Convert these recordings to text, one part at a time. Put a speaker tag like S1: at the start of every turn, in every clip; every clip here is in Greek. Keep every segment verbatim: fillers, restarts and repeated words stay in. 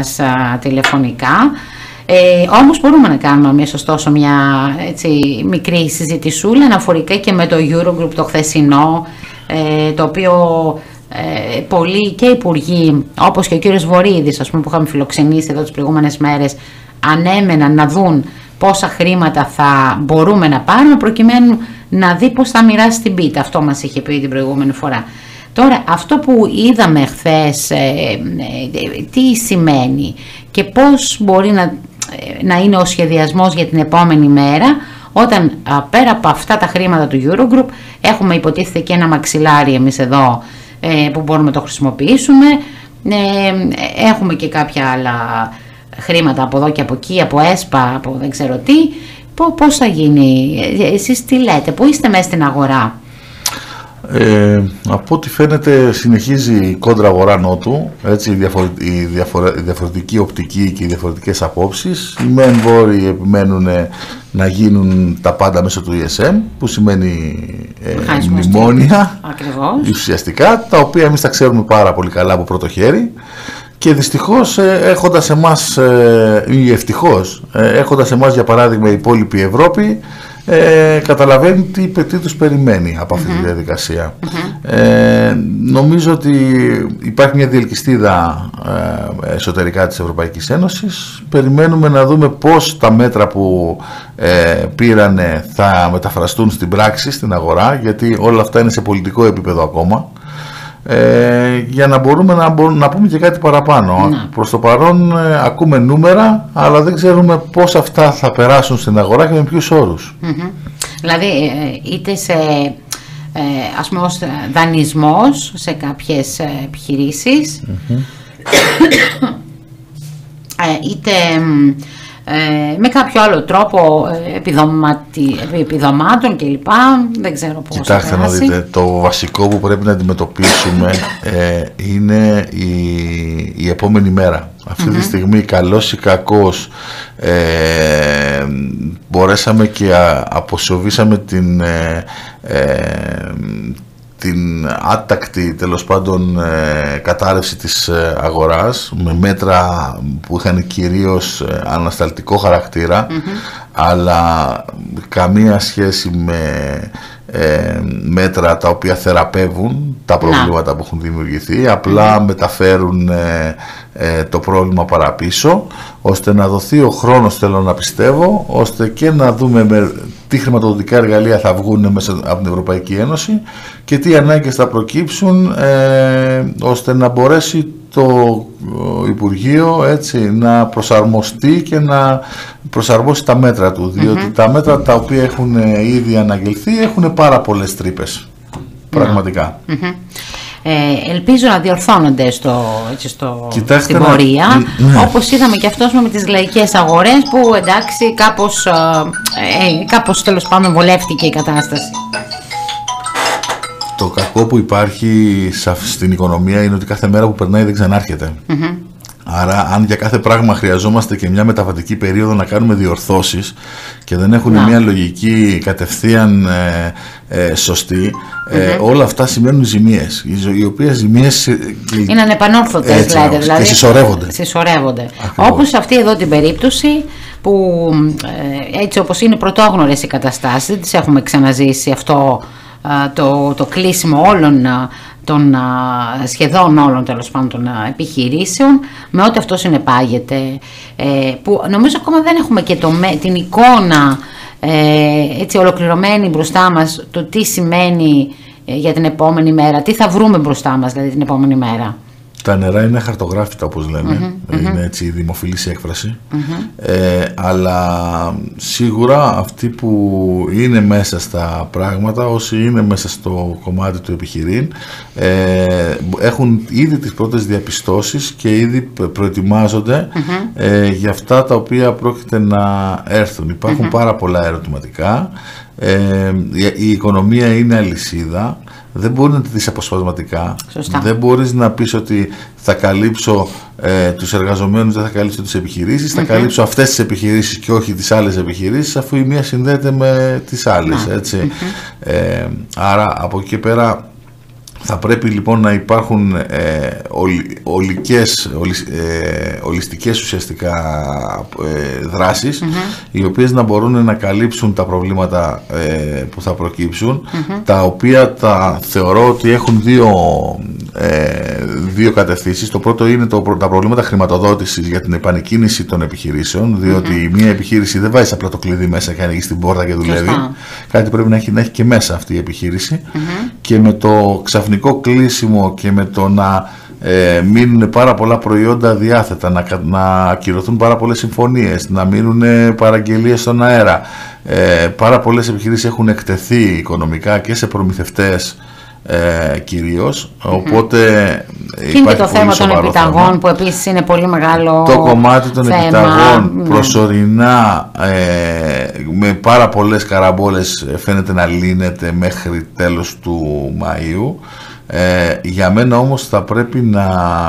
S1: μας α, τηλεφωνικά. Ε, όμως μπορούμε να κάνουμε αμέσως τόσο μια έτσι, μικρή συζητησούλα αναφορικά και με το Eurogroup το χθεσινό, ε, το οποίο ε, πολλοί και υπουργοί, όπως και ο κύριος Βορίδης, ας πούμε, που είχαμε φιλοξενήσει εδώ τις προηγούμενες μέρες, ανέμεναν να δουν πόσα χρήματα θα μπορούμε να πάρουμε προκειμένου να δει πώς θα μοιράσει την πίτα. Αυτό μας είχε πει την προηγούμενη φορά. Τώρα, αυτό που είδαμε χθες, ε, ε, τι σημαίνει και πώς μπορεί να, να είναι ο σχεδιασμός για την επόμενη μέρα, όταν α, πέρα από αυτά τα χρήματα του Eurogroup έχουμε υποτίθεται και ένα μαξιλάρι εμείς εδώ ε, που μπορούμε να το χρησιμοποιήσουμε, ε, έχουμε και κάποια άλλα χρήματα από εδώ και από εκεί, από ΕΣΠΑ, από δεν ξέρω τι. Πώς θα γίνει, εσείς τι λέτε, πού είστε μέσα στην αγορά?
S2: Ε, από ό,τι φαίνεται συνεχίζει η κόντρα αγορά-νότου, έτσι, η, διαφορε, η, διαφορε, η διαφορετική οπτική και οι διαφορετικές απόψεις. Οι μεν βόρειοι επιμένουν να γίνουν τα πάντα μέσω του ι ες εμ, που σημαίνει ε, μνημόνια, ουσιαστικά, τα οποία εμείς τα ξέρουμε πάρα πολύ καλά από πρώτο χέρι. Και δυστυχώς έχοντας εμάς, ή ευτυχώς, έχοντας εμάς για παράδειγμα η υπόλοιπη Ευρώπη, ε, καταλαβαίνει τι, τι τους περιμένει από αυτή mm-hmm. τη διαδικασία. Mm-hmm. Ε, νομίζω ότι υπάρχει μια διελκυστίδα ε, εσωτερικά της Ευρωπαϊκής Ένωσης. Περιμένουμε να δούμε πώς τα μέτρα που ε, πήρανε θα μεταφραστούν στην πράξη, στην αγορά, γιατί όλα αυτά είναι σε πολιτικό επίπεδο ακόμα. Ε, για να μπορούμε να, μπορούμε να πούμε και κάτι παραπάνω. Ναι. Προς το παρόν ε, ακούμε νούμερα, αλλά δεν ξέρουμε πώς αυτά θα περάσουν στην αγορά και με ποιους όρους.
S1: Mm-hmm. Δηλαδή ε, είτε σε ε, ας πούμε ως δανεισμός σε κάποιες ε, επιχειρήσεις mm-hmm. ε, είτε ε, με κάποιο άλλο τρόπο ε, επιδοματι, επιδομάτων κλπ. Δεν ξέρω πώς.
S2: Κοιτάξτε να δείτε, το βασικό που πρέπει να αντιμετωπίσουμε ε, είναι η, η επόμενη μέρα. Αυτή mm-hmm. τη στιγμή, καλός ή κακός, ε, μπορέσαμε και α, αποσιοβήσαμε την ε, ε, την άτακτη τέλος πάντων ε, κατάρρευση της ε, αγοράς με μέτρα που είχαν κυρίως ε, ανασταλτικό χαρακτήρα mm-hmm. αλλά καμία σχέση με ε, μέτρα τα οποία θεραπεύουν τα προβλήματα που έχουν δημιουργηθεί, απλά mm-hmm. μεταφέρουν ε, ε, το πρόβλημα παραπίσω, ώστε να δοθεί ο χρόνος, θέλω να πιστεύω, ώστε και να δούμε με τι χρηματοδοτικά εργαλεία θα βγουν μέσα από την Ευρωπαϊκή Ένωση και τι ανάγκες θα προκύψουν, ε, ώστε να μπορέσει το Υπουργείο έτσι, να προσαρμοστεί και να προσαρμόσει τα μέτρα του, διότι mm-hmm. τα μέτρα τα οποία έχουν ήδη αναγγελθεί έχουν πάρα πολλές τρύπες, πραγματικά.
S1: Mm-hmm. Ε, ελπίζω να διορθώνονται στο, έτσι, στο,
S2: Κοιτάξτε
S1: στην πορεία,
S2: να...
S1: όπως είδαμε και αυτό με τις λαϊκές αγορές που εντάξει κάπως, ε, κάπως τέλος πάντων βολεύτηκε η κατάσταση.
S2: Το κακό που υπάρχει στην οικονομία είναι ότι κάθε μέρα που περνάει δεν ξανάρχεται. Mm-hmm. Άρα αν για κάθε πράγμα χρειαζόμαστε και μια μεταβατική περίοδο να κάνουμε διορθώσεις και δεν έχουν yeah. μια λογική κατευθείαν ε, ε, σωστή, ε, mm-hmm. όλα αυτά σημαίνουν ζημίες, οι, οι οποίες ζημίες
S1: είναι ανεπανόρθωτες, δηλαδή, δηλαδή,
S2: και συσσωρεύονται.
S1: συσσωρεύονται. Όπως αυτή εδώ την περίπτωση που ε, έτσι όπως είναι πρωτόγνωρες οι καταστάσεις, δεν τις έχουμε ξαναζήσει αυτό ε, το, το κλείσιμο όλων των σχεδόν όλων τέλος πάντων των επιχειρήσεων με ό,τι αυτό συνεπάγεται, ε, που νομίζω ακόμα δεν έχουμε και το, την εικόνα ε, έτσι ολοκληρωμένη μπροστά μας, το τι σημαίνει ε, για την επόμενη μέρα, τι θα βρούμε μπροστά μας δηλαδή την επόμενη μέρα.
S2: Τα νερά είναι χαρτογράφητα, όπως λένε, mm-hmm, είναι mm-hmm. έτσι η δημοφιλής έκφραση, mm-hmm. ε, αλλά σίγουρα αυτοί που είναι μέσα στα πράγματα, όσοι είναι μέσα στο κομμάτι του επιχειρήν, ε, έχουν ήδη τις πρώτες διαπιστώσεις και ήδη προετοιμάζονται mm-hmm. ε, για αυτά τα οποία πρόκειται να έρθουν. Υπάρχουν mm-hmm. πάρα πολλά ερωτηματικά, ε, η οικονομία είναι αλυσίδα. Δεν μπορεί να τη δεις αποσπασματικά. Σωστά. Δεν μπορείς να πεις ότι θα καλύψω ε, τους εργαζομένους, δεν θα καλύψω τις επιχειρήσεις, mm-hmm. θα καλύψω αυτές τις επιχειρήσεις και όχι τις άλλες επιχειρήσεις, αφού η μία συνδέεται με τις άλλες. Mm-hmm. Έτσι. Mm-hmm. Ε, άρα από εκεί και πέρα Θα πρέπει λοιπόν να υπάρχουν ε, ολ, ολικές, ολ, ε, ολιστικές ουσιαστικά ε, δράσεις, mm-hmm. οι οποίες να μπορούν να καλύψουν τα προβλήματα ε, που θα προκύψουν, mm-hmm. τα οποία τα θεωρώ ότι έχουν δύο, ε, δύο κατευθύνσεις. Το πρώτο είναι το, τα προβλήματα χρηματοδότησης για την επανεκκίνηση των επιχειρήσεων, διότι mm-hmm. μια επιχείρηση δεν βάζει απλά το κλειδί μέσα και ανοίγει την πόρτα και δουλεύει. Mm-hmm. Κάτι πρέπει να έχει, να έχει και μέσα αυτή η επιχείρηση, mm-hmm. και με το ξαφνικό κλείσιμο και με το να ε, μείνουν πάρα πολλά προϊόντα διάθετα, να, να ακυρωθούν πάρα πολλές συμφωνίες, να μείνουν παραγγελίες στον αέρα. Ε, πάρα πολλές επιχειρήσεις έχουν εκτεθεί οικονομικά και σε προμηθευτές ε, κυρίως, mm-hmm. οπότε
S1: και είναι και το θέμα των επιταγών θέμα, που επίσης είναι πολύ μεγάλο
S2: το κομμάτι των
S1: θέμα,
S2: επιταγών
S1: ναι.
S2: προσωρινά ε, με πάρα πολλές καραμπόλες φαίνεται να λύνεται μέχρι τέλος του Μαΐου. Ε, για μένα όμως θα πρέπει να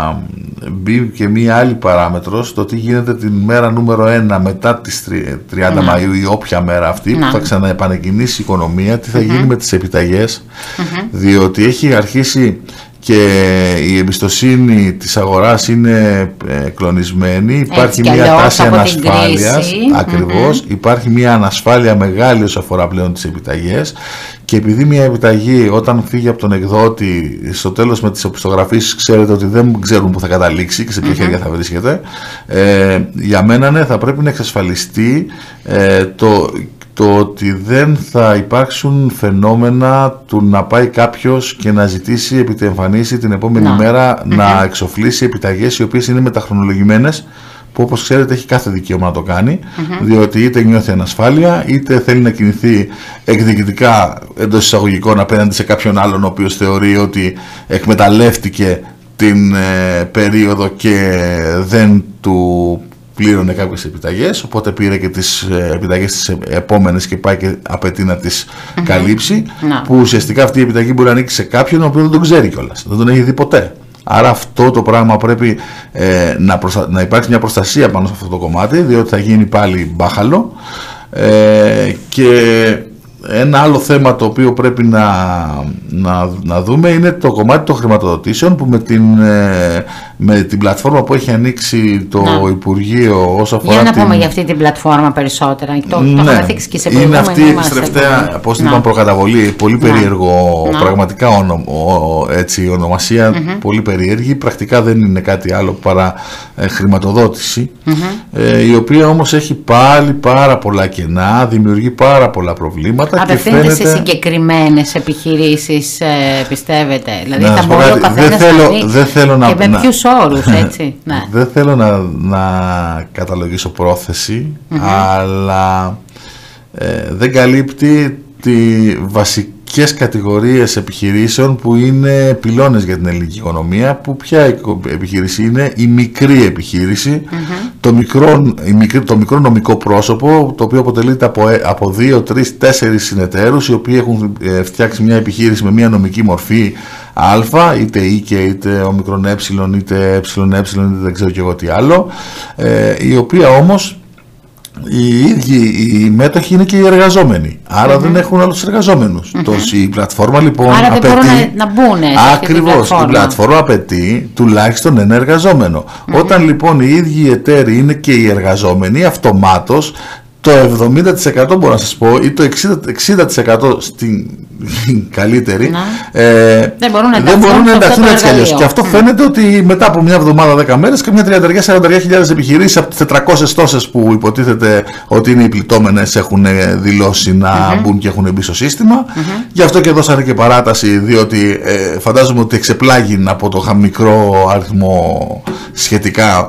S2: μπει και μία άλλη παράμετρος, το τι γίνεται την μέρα νούμερο ένα μετά τις τριάντα ναι. Μαΐου ή όποια μέρα αυτή, ναι. που θα ξαναεπανεκκινήσει η οικονομία, τι θα mm-hmm. γίνει με τις επιταγές, mm-hmm. διότι έχει αρχίσει και η εμπιστοσύνη της αγοράς είναι ε, κλονισμένη, υπάρχει μια τάση ανασφάλειας, ακριβώς, mm-hmm. υπάρχει μια ανασφάλεια μεγάλη όσο αφορά πλέον τις επιταγές, και επειδή μια επιταγή όταν φύγει από τον εκδότη στο τέλος με τις οπισθογραφήσεις ξέρετε ότι δεν ξέρουν που θα καταλήξει και σε ποια mm-hmm. χέρια θα βρίσκεται, ε, για μένα ναι, θα πρέπει να εξασφαλιστεί ε, το το ότι δεν θα υπάρξουν φαινόμενα του να πάει κάποιος και να ζητήσει επί τη εμφανίση την επόμενη no. μέρα mm-hmm. να εξοφλήσει επιταγές οι οποίες είναι μεταχρονολογημένες, που όπως ξέρετε έχει κάθε δικαίωμα να το κάνει, mm-hmm. διότι είτε νιώθει ανασφάλεια είτε θέλει να κινηθεί εκδικητικά εντός εισαγωγικών απέναντι σε κάποιον άλλον ο οποίος θεωρεί ότι εκμεταλλεύτηκε την ε, περίοδο και δεν του πλήρωνε κάποιες επιταγές, οπότε πήρε και τις επιταγές τις επόμενες και πάει και απαιτεί να τις mm-hmm. καλύψει, no. που ουσιαστικά αυτή η επιταγή μπορεί να ανοίξει σε κάποιον ο οποίος δεν τον ξέρει κιόλας, δεν τον έχει δει ποτέ. Άρα αυτό το πράγμα πρέπει ε, να, προστα... να υπάρξει μια προστασία πάνω σε αυτό το κομμάτι, διότι θα γίνει πάλι μπάχαλο. Ε, και ένα άλλο θέμα το οποίο πρέπει να, να, να δούμε είναι το κομμάτι των χρηματοδοτήσεων, που με την, ε, με την πλατφόρμα που έχει ανοίξει το να. Υπουργείο όσο αφορά.
S1: Για να
S2: την...
S1: πούμε για αυτή την πλατφόρμα περισσότερα. Το,
S2: ναι.
S1: το είχαμε θίξει και σε
S2: είναι αυτή η επιστρεφτέα, πώς την είπαμε, προκαταβολή, πολύ
S1: να.
S2: περίεργο,
S1: να.
S2: πραγματικά ονο, ο, έτσι, ονομασία mm-hmm. πολύ περίεργη, πρακτικά δεν είναι κάτι άλλο παρά ε, χρηματοδότηση, mm-hmm. ε, η οποία όμως έχει πάλι πάρα πολλά κενά, δημιουργεί πάρα πολλά προβλήματα.
S1: Απευθύνεται φαίνεται... σε συγκεκριμένες επιχειρήσεις, ε, πιστεύετε? Δηλαδή να, θα μπορεί ο καθένας να δει
S2: να,
S1: και με
S2: να,
S1: ποιους όρους, έτσι. Ναι.
S2: Δεν θέλω να, να καταλογίσω πρόθεση, mm-hmm. αλλά ε, δεν καλύπτει τη βασικές κατηγορίες επιχειρήσεων που είναι πυλώνες για την ελληνική οικονομία, που ποια επιχείρηση είναι? Η μικρή επιχείρηση, mm-hmm. το, μικρό, η μικρή, το μικρό νομικό πρόσωπο, το οποίο αποτελείται από, από δύο, τρεις, τέσσερις συνεταίρους, οι οποίοι έχουν ε, φτιάξει μια επιχείρηση με μια νομική μορφή α, είτε οίκε, είτε ομικρόν ε, είτε ε, ε, είτε δεν ξέρω και εγώ τι άλλο, ε, η οποία όμως οι ίδιοι οι μέτοχοι είναι και οι εργαζόμενοι, άρα mm-hmm. δεν έχουν άλλους εργαζόμενους. Mm-hmm. Το, η πλατφόρμα λοιπόν
S1: άρα
S2: απαιτεί,
S1: δεν μπορούν να, να μπουν
S2: ακριβώς, η πλατφόρμα απαιτεί τουλάχιστον ένα εργαζόμενο. Mm-hmm. Όταν λοιπόν οι ίδιοι οι εταίροι είναι και οι εργαζόμενοι, αυτομάτως το εβδομήντα τοις εκατό μπορώ να σας πω, ή το εξήντα τοις εκατό στην καλύτερη, ε,
S1: δεν μπορούν να
S2: δεν μπορούν να ενταχθούν έτσι κι αλλιώς. Και αυτό mm. φαίνεται ότι μετά από μια εβδομάδα, δέκα μέρες, και μια τριάντα με σαράντα χιλιάδες επιχειρήσεις από τις τετρακόσιες τόσες που υποτίθεται ότι είναι οι πληττόμενες έχουν δηλώσει να mm-hmm. μπουν και έχουν μπει στο σύστημα. Mm-hmm. Γι' αυτό και δώσανε και παράταση, διότι ε, φαντάζομαι ότι εξεπλάγει από το μικρό αριθμό σχετικά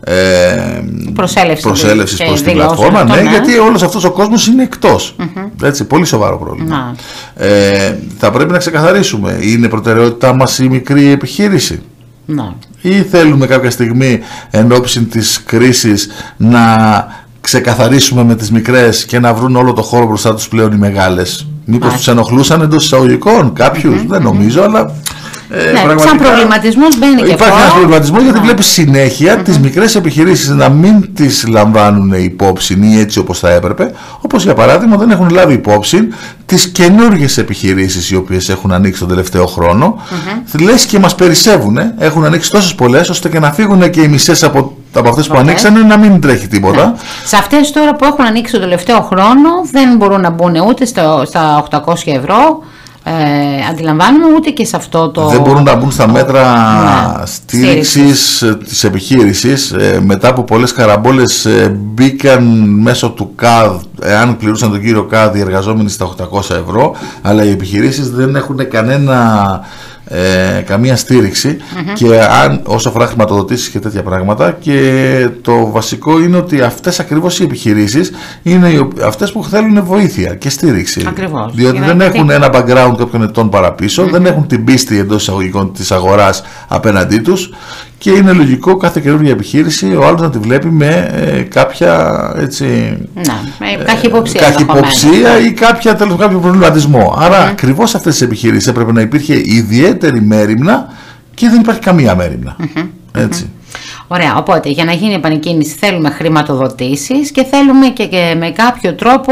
S2: Ε,
S1: προσέλευση
S2: προσέλευσης προς την πλατφόρμα, αυτό, ναι, ναι, γιατί όλος αυτός ο κόσμος είναι εκτός. Mm-hmm. Έτσι, πολύ σοβαρό πρόβλημα. Ε, θα πρέπει να ξεκαθαρίσουμε, είναι προτεραιότητά μας η μικρή επιχείρηση? Να. Ή θέλουμε κάποια στιγμή εν ώψη της κρίσης να ξεκαθαρίσουμε με τις μικρές και να βρουν όλο το χώρο μπροστά τους πλέον οι μεγάλες? Μήπως τους ενοχλούσαν εντός εισαγωγικών κάποιους? Mm-hmm. Δεν νομίζω, αλλά
S1: Ε, ναι, σαν προβληματισμός μπαίνει και αυτό.
S2: Υπάρχει ένας προβληματισμός γιατί βλέπεις συνέχεια mm-hmm. τις μικρές επιχειρήσεις να μην τις λαμβάνουν υπόψη ή έτσι όπως θα έπρεπε, όπως για παράδειγμα δεν έχουν λάβει υπόψη τις καινούργιες επιχειρήσεις οι οποίες έχουν ανοίξει τον τελευταίο χρόνο. Mm-hmm. Λες και μας περισσεύουν, έχουν ανοίξει τόσες πολλές ώστε και να φύγουν και οι μισές από, από αυτές που ανοίξανε να μην τρέχει τίποτα.
S1: Ναι. Σε αυτές τώρα που έχουν ανοίξει τον τελευταίο χρόνο δεν μπορούν να μπουν ούτε στα, στα οκτακόσια ευρώ. Ε, αντιλαμβάνουμε ούτε και σε αυτό το...
S2: Δεν μπορούν να μπουν στα μέτρα ναι, στήριξης της επιχείρησης ε, μετά από πολλές καραμπόλες ε, μπήκαν μέσω του ΚΑΔ, εάν πληρούσαν τον κύριο ΚΑΔ οι εργαζόμενοι στα οκτακόσια ευρώ, αλλά οι επιχειρήσεις δεν έχουν κανένα Ε, καμία στήριξη mm-hmm. και αν, όσο αφορά χρηματοδοτήσεις και τέτοια πράγματα, και το βασικό είναι ότι αυτές ακριβώς οι επιχειρήσεις είναι οι, αυτές που θέλουν βοήθεια και στήριξη.
S1: Ακριβώς.
S2: Διότι δεν τι... έχουν ένα background κάποιων ετών παραπίσω, mm-hmm. δεν έχουν την πίστη εντός εισαγωγικών της αγοράς απέναντί τους και είναι λογικό κάθε καινούργια επιχείρηση ο άλλος να τη βλέπει με ε, κάποια έτσι,
S1: να, με καχυποψία,
S2: ε, καχυποψία ή κάποια, τέλος, κάποιο προβληματισμό. Άρα mm-hmm. ακριβώς αυτές τις επιχειρήσεις έπρεπε να υπήρχε ιδιαίτερη μέριμνα και δεν υπάρχει καμία μέριμνα. Mm-hmm. Έτσι.
S1: Mm-hmm. Ωραία, οπότε για να γίνει επανεκκίνηση θέλουμε χρηματοδοτήσεις και θέλουμε και, και με κάποιο τρόπο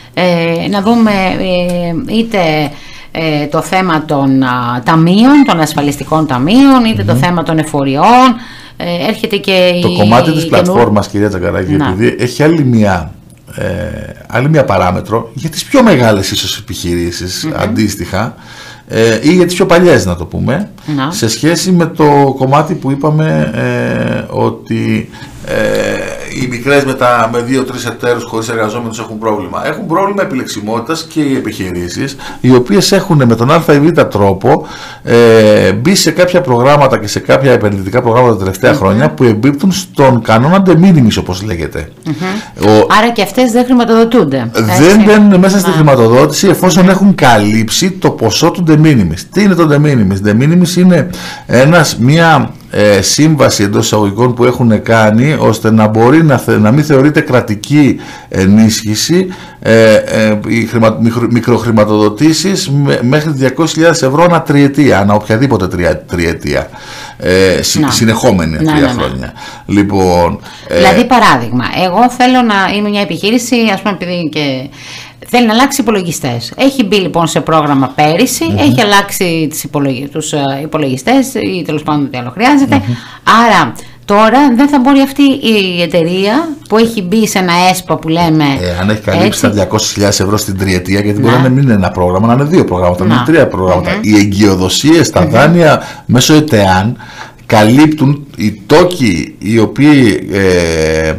S1: ε, να δούμε ε, είτε ε, το θέμα των α, ταμείων, των ασφαλιστικών ταμείων, είτε mm-hmm. το θέμα των εφοριών. Ε, έρχεται και
S2: το
S1: η,
S2: κομμάτι της
S1: η
S2: πλατφόρμας, καινού... κυρία Τσαγκαράκη, επειδή έχει άλλη μια, ε, άλλη μια παράμετρο για τις πιο μεγάλες ίσως επιχειρήσεις mm-hmm. αντίστοιχα, ε, ή για τις πιο παλιές να το πούμε, να. σε σχέση με το κομμάτι που είπαμε ε, ότι ε, οι μικρές με, τα, με δύο-τρεις εταίρους χωρίς εργαζόμενους έχουν πρόβλημα. Έχουν πρόβλημα επιλεξιμότητας και οι επιχειρήσεις, οι οποίες έχουν με τον α ή β τρόπο ε, μπει σε κάποια προγράμματα και σε κάποια επενδυτικά προγράμματα τα τελευταία mm-hmm. χρόνια που εμπίπτουν στον κανόνα de minimis, όπως λέγεται.
S1: Mm-hmm. Ο, Άρα και αυτές δεν χρηματοδοτούνται.
S2: Δεν μπαίνουν μέσα στη χρηματοδότηση εφόσον mm-hmm. έχουν καλύψει το ποσό του de minimis. Τι είναι το de minimis? De minimis είναι ένας, μια ε, σύμβαση εντός εισαγωγικών που έχουν κάνει ώστε να μπορεί να, θε, να μην θεωρείται κρατική ενίσχυση ε, ε, οι χρημα, μικροχρηματοδοτήσεις με, μέχρι διακόσιες χιλιάδες ευρώ ανά τριετία, ανά οποιαδήποτε τρια, τριετία ε, συ, συνεχόμενη να, τρία να, να, χρόνια. Λοιπόν,
S1: δηλαδή ε, παράδειγμα, εγώ θέλω να είμαι μια επιχείρηση, ας πούμε, επειδή και θέλει να αλλάξει υπολογιστές. Έχει μπει λοιπόν σε πρόγραμμα πέρυσι, mm-hmm. έχει αλλάξει τις υπολογι... τους υπολογιστές ή τέλος πάντων τι άλλο χρειάζεται. Mm-hmm. Άρα τώρα δεν θα μπορεί αυτή η εταιρεία που έχει μπει σε ένα ΕΣΠΑ που λέμε. Ε,
S2: αν έχει καλύψει έτσι τα διακόσιες χιλιάδες ευρώ στην τριετία, γιατί μπορεί να μην είναι ένα πρόγραμμα, να είναι δύο προγράμματα, να είναι τρία προγράμματα. Mm-hmm. Οι εγκυοδοσίες, τα mm-hmm. δάνεια μέσω ΕΤΕΑΝ καλύπτουν οι τόκοι οι οποίοι ε,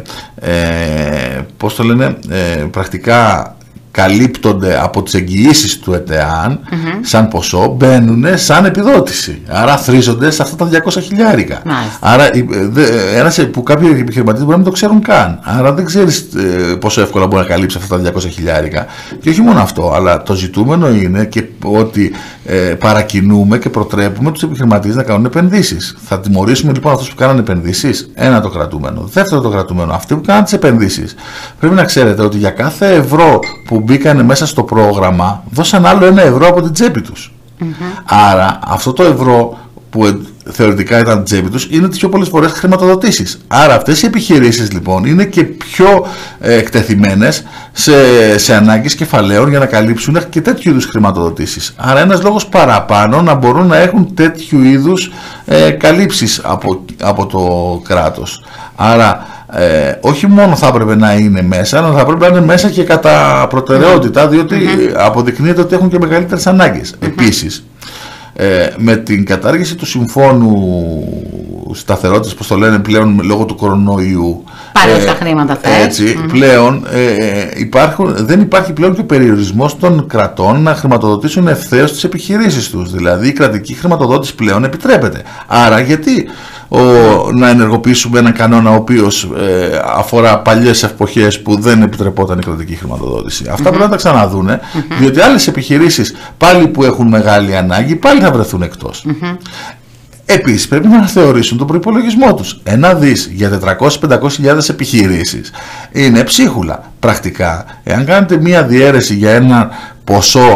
S2: ε, πώς το λένε, ε, πρακτικά καλύπτονται από τις εγγυήσεις του ΕΤΕΑΝ mm-hmm. σαν ποσό, μπαίνουν σαν επιδότηση. Άρα θρίζονται σε αυτά τα διακόσια χιλιάρικα. Nice. Άρα ένας που κάποιοι επιχειρηματίες μπορεί να μην το ξέρουν καν. Άρα δεν ξέρεις ε, πόσο εύκολα μπορεί να καλύψει αυτά τα διακόσια χιλιάρικα. Και όχι μόνο αυτό, αλλά το ζητούμενο είναι και ότι ε, παρακινούμε και προτρέπουμε τους επιχειρηματίες να κάνουν επενδύσεις. Θα τιμωρήσουμε λοιπόν αυτούς που κάνουν επενδύσεις? Ένα, το κρατούμενο. Δεύτερο, το κρατούμενο. Αυτοί που κάνουν τις επενδύσεις πρέπει να ξέρετε ότι για κάθε ευρώ που μπήκανε μέσα στο πρόγραμμα δώσαν άλλο ένα ευρώ από την τσέπη τους. Mm-hmm. Άρα αυτό το ευρώ που θεωρητικά ήταν τσέπη τους είναι τις πιο πολλές φορές χρηματοδοτήσεις. Άρα αυτές οι επιχειρήσεις λοιπόν είναι και πιο ε, εκτεθειμένες σε, σε ανάγκες κεφαλαίων για να καλύψουν και τέτοιου είδους χρηματοδοτήσεις. Άρα ένας λόγος παραπάνω να μπορούν να έχουν τέτοιου είδους ε, καλύψεις από, από το κράτος. Άρα Ε, όχι μόνο θα έπρεπε να είναι μέσα, αλλά θα έπρεπε να είναι μέσα και κατά προτεραιότητα, διότι mm-hmm. αποδεικνύεται ότι έχουν και μεγαλύτερες ανάγκες. Mm-hmm. Επίσης, ε, με την κατάργηση του Συμφώνου Σταθερότητας, πώς το λένε πλέον λόγω του κορονοϊού,
S1: πάλι ε, τα χρήματα θες.
S2: Έτσι,
S1: mm-hmm.
S2: πλέον ε, υπάρχουν, δεν υπάρχει πλέον και ο περιορισμός των κρατών να χρηματοδοτήσουν ευθέως τις επιχειρήσεις τους. Δηλαδή η κρατική χρηματοδότηση πλέον επιτρέπεται. Άρα γιατί Ο, να ενεργοποιήσουμε έναν κανόνα ο οποίος ε, αφορά παλιές εποχές που δεν επιτρεπόταν η κρατική χρηματοδότηση? Αυτά mm-hmm. πρέπει να τα ξαναδούνε, mm-hmm. διότι άλλες επιχειρήσεις πάλι που έχουν μεγάλη ανάγκη πάλι θα βρεθούν εκτός. Mm-hmm. Επίσης πρέπει να θεωρήσουν τον προϋπολογισμό τους. Ένα δις για τετρακόσιες με πεντακόσιες χιλιάδες επιχειρήσεις είναι ψίχουλα. Πρακτικά, εάν κάνετε μία διαίρεση για ένα ποσό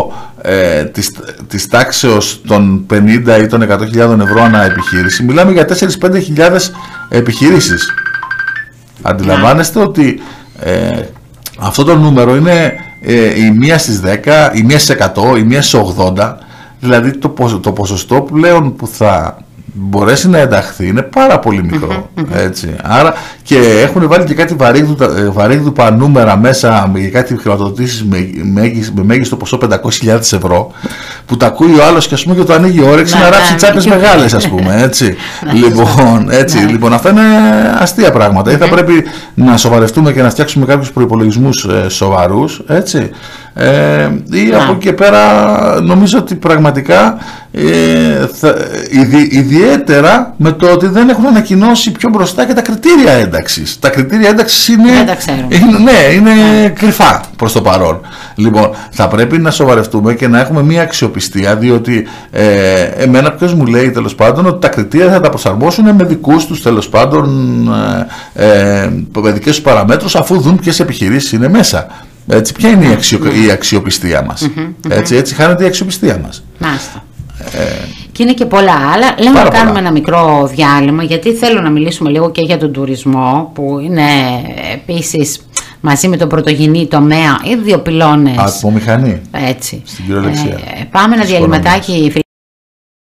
S2: ε, της, της τάξεως των πενήντα ή των εκατό χιλιάδων ευρώ ανά επιχείρηση, μιλάμε για τέσσερις με πέντε χιλιάδες επιχειρήσεις. Αντιλαμβάνεστε ότι ε, αυτό το νούμερο είναι ε, η μία στις δέκα, η μία στις εκατό, η μία στις ογδόντα, δηλαδή το, ποσο, το ποσοστό πλέον που θα μπορέσει να ενταχθεί είναι πάρα πολύ μικρό, έτσι. Άρα και έχουν βάλει και κάτι βαρύγδουπα νούμερα μέσα για κάτι χρηματοδοτήσεις με, με μέγιστο ποσό πεντακόσιες χιλιάδες ευρώ, που τα ακούει ο άλλος και, ας πούμε, και το ανοίγει όρεξη να ράψει τσάπες μεγάλες, ας πούμε, έτσι. λοιπόν, έτσι λοιπόν, αυτά είναι αστεία πράγματα. Ή θα πρέπει να σοβαρευτούμε και να φτιάξουμε κάποιους προϋπολογισμούς ε, σοβαρούς, έτσι. Ε, ή από εκεί και πέρα νομίζω ότι πραγματικά ε, θα, ιδι, ιδιαίτερα με το ότι δεν έχουν ανακοινώσει πιο μπροστά και τα κριτήρια ένταξης. Τα κριτήρια ένταξης είναι, είναι, ναι, είναι yeah. κρυφά προς το παρόν. Λοιπόν, θα πρέπει να σοβαρευτούμε και να έχουμε μια αξιοπιστία, διότι ε, εμένα ποιος μου λέει τέλος πάντων ότι τα κριτήρια θα τα προσαρμόσουν με δικούς τους τέλος πάντων ε, ε, με δικές τους παραμέτρους, αφού δουν ποιες επιχειρήσεις είναι μέσα. Έτσι, ποια είναι η, αξιο, η αξιοπιστία μας. Mm-hmm, mm-hmm. Έτσι, έτσι χάνεται η αξιοπιστία μας.
S1: Μάλιστα. Ε, και είναι και πολλά άλλα. Λέμε να κάνουμε πολλά. ένα μικρό διάλειμμα, γιατί θέλω να μιλήσουμε λίγο και για τον τουρισμό, που είναι επίσης μαζί με τον πρωτογενή τομέα, οι δύο πυλώνες.
S2: Ατμομηχανή.
S1: Έτσι.
S2: Στην κυριολεξία.
S1: Ε, πάμε ένα διαλυματάκι.